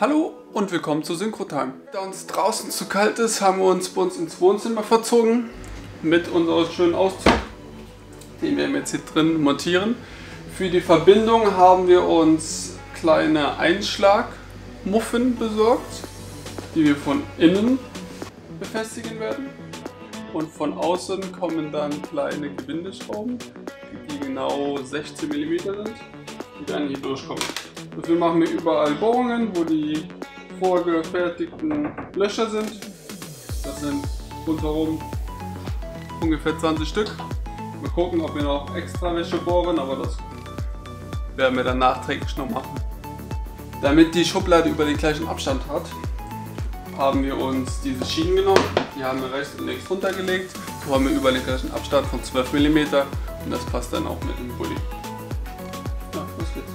Hallo und willkommen zu Synchro-Time. Da uns draußen zu kalt ist, haben wir uns bei uns ins Wohnzimmer verzogen mit unserem schönen Auszug, den wir jetzt hier drin montieren. Für die Verbindung haben wir uns kleine Einschlagmuffen besorgt, die wir von innen befestigen werden. Und von außen kommen dann kleine Gewindeschrauben, die genau 16 mm sind, die dann hier durchkommen. Dafür machen wir überall Bohrungen, wo die vorgefertigten Löcher sind. Das sind rundherum ungefähr 20 Stück. Mal gucken, ob wir noch extra welche bohren, aber das werden wir dann nachträglich noch machen. Damit die Schublade über den gleichen Abstand hat, haben wir uns diese Schienen genommen. Die haben wir rechts und links runtergelegt. So haben wir über den gleichen Abstand von 12 mm und das passt dann auch mit dem Bulli. Ja, los geht's.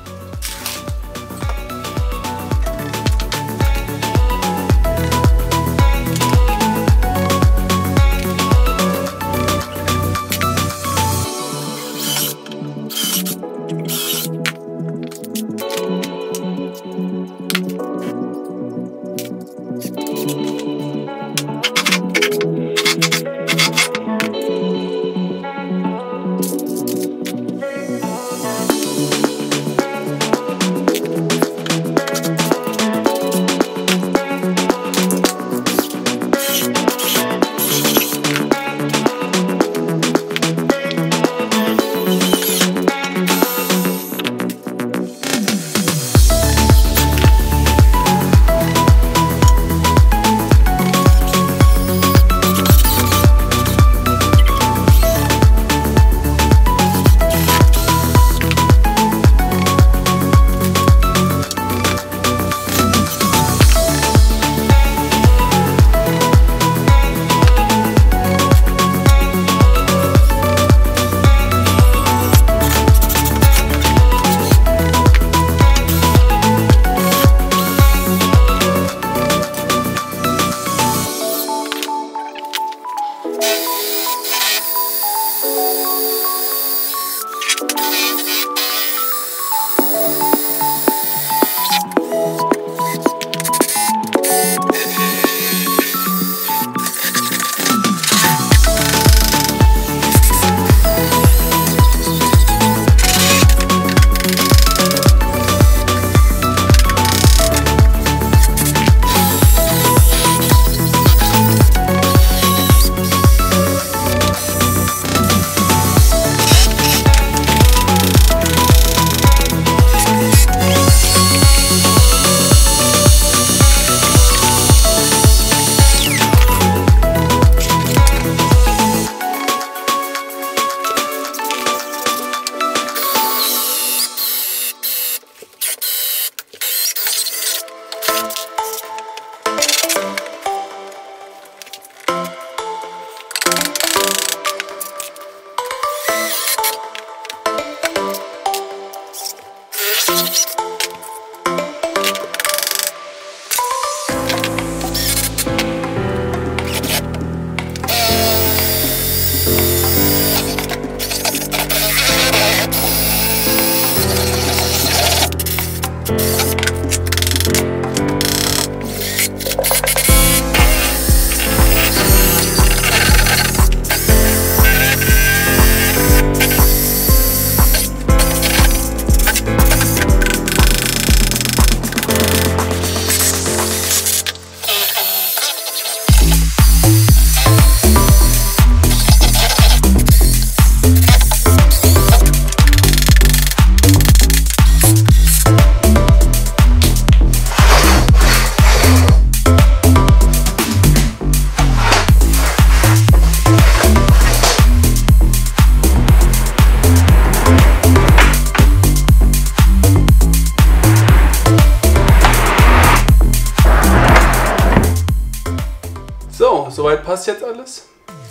So, soweit passt jetzt alles.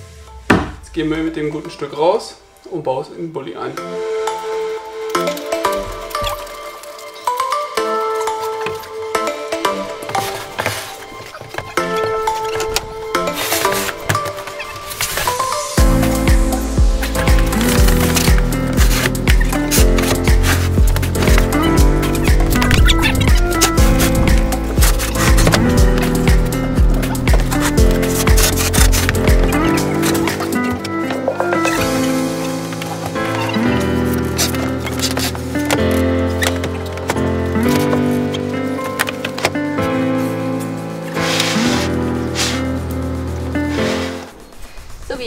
Jetzt gehen wir mit dem guten Stück raus und bauen es in den Bulli ein.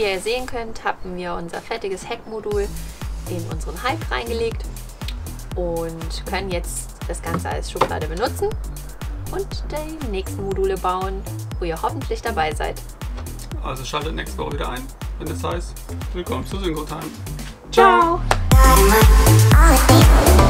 ihr sehen könnt, haben wir unser fertiges Heckmodul in unseren Hype reingelegt und können jetzt das Ganze als Schublade benutzen und die nächsten Module bauen, wo ihr hoffentlich dabei seid. Also schaltet nächste Woche wieder ein, wenn es heißt, willkommen zu Synchrotime. Ciao! Ciao.